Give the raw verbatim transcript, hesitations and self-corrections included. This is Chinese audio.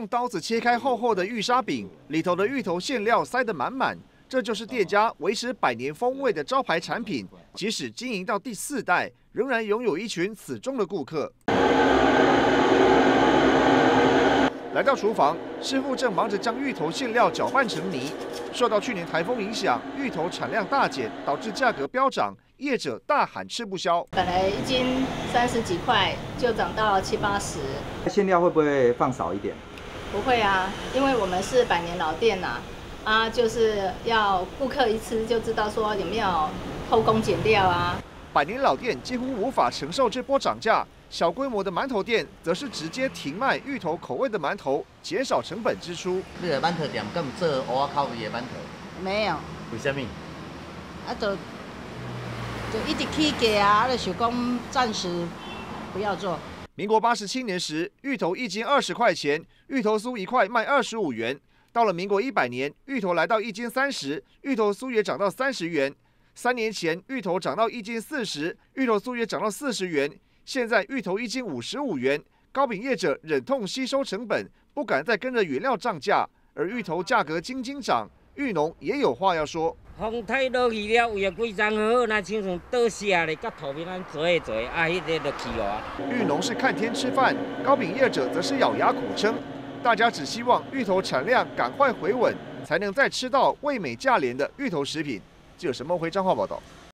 用刀子切开厚厚的玉沙饼，里头的芋头馅料塞得满满。这就是店家维持百年风味的招牌产品，即使经营到第四代，仍然拥有一群死忠的顾客。来到厨房，师傅正忙着将芋头馅料搅拌成泥。受到去年台风影响，芋头产量大减，导致价格飙涨，业者大喊吃不消。 本来一斤三十几块，就涨到七八十。 馅料会不会放少一点？ 不会啊，因为我们是百年老店呐、啊，啊，就是要顾客一吃就知道说有没有偷工减料啊。 百年老店几乎无法承受这波涨价。小规模的馒头店则是直接停卖芋头口味的馒头，减少成本支出。 你个馒头店敢做蚵仔口味的馒头？ 没有。 为什么？ 啊，就就一直起价啊，就想讲暂时不要做。 民国八十七年时，芋头一斤二十块钱，芋头酥一块卖二十五元。到了民国一百年，芋头来到一斤三十，芋头酥也涨到三十元。三年前，芋头涨到一斤四十，芋头酥也涨到四十元。现在芋头一斤五十五元，糕饼业者忍痛吸收成本，不敢再跟着原料涨价，而芋头价格斤斤涨，芋农也有话要说。 风太落去了，有几张好，那亲像倒下咧，甲土面安做一做，啊，迄个就去啊。 芋农是看天吃饭，糕饼业者则是咬牙苦撑。大家只希望芋头产量赶快回稳，才能再吃到味美价廉的芋头食品。记者沈梦辉彰化报道。